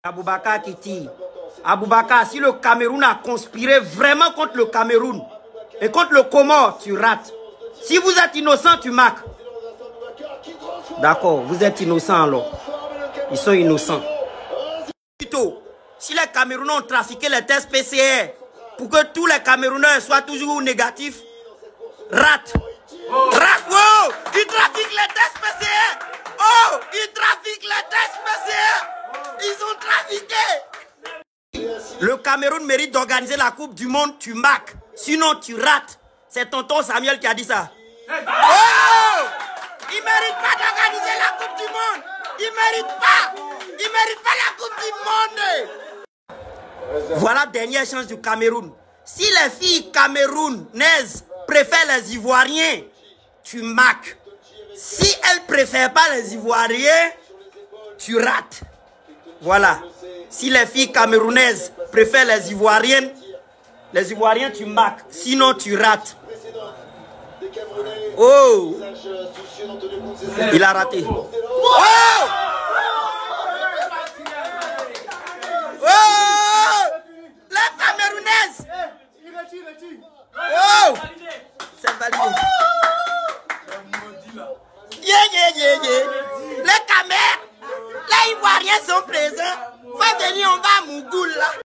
Aboubakar qui tire. Aboubakar, si le Cameroun a conspiré vraiment contre le Cameroun et contre le Comore, tu rates. Si vous êtes innocent, tu marques. D'accord, vous êtes innocent alors. Ils sont innocents. Plutôt, si les Camerounais ont trafiqué les tests PCR pour que tous les Camerounais soient toujours négatifs, rate. Rate, oh, ils trafiquent les tests PCR. Oh, ils trafiquent les tests PCR. Ils ont trafiqué. Le Cameroun mérite d'organiser la Coupe du Monde, tu marques. Sinon, tu rates. C'est tonton Samuel qui a dit ça. Oh! Il ne mérite pas d'organiser la Coupe du Monde. Il ne mérite pas. Il ne mérite pas la Coupe du Monde. Voilà la dernière chance du Cameroun. Si les filles camerounaises préfèrent les Ivoiriens, tu marques. Si elles ne préfèrent pas les Ivoiriens, tu rates. Voilà. Si les filles camerounaises préfèrent les Ivoiriens, tu marques. Sinon, tu rates. Oh! Il a raté. Oh! Oh! Les Camerounaises! Oh! C'est validé. Les Ivoiriens sont présents. Va venir, on va à Mougoul là.